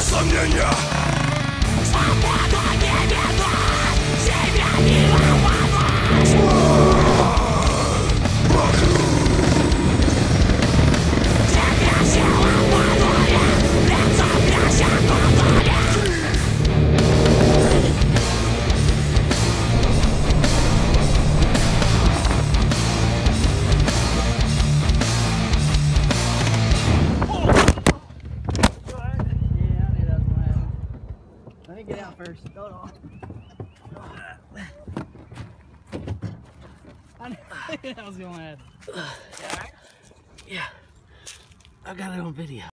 сомнения. Свободу не вернуть, себя не ломать. Тебя сила подули, лицо пляся купали. Let me get out first. Hold on. I knew that was going to happen. Yeah, I got it on video.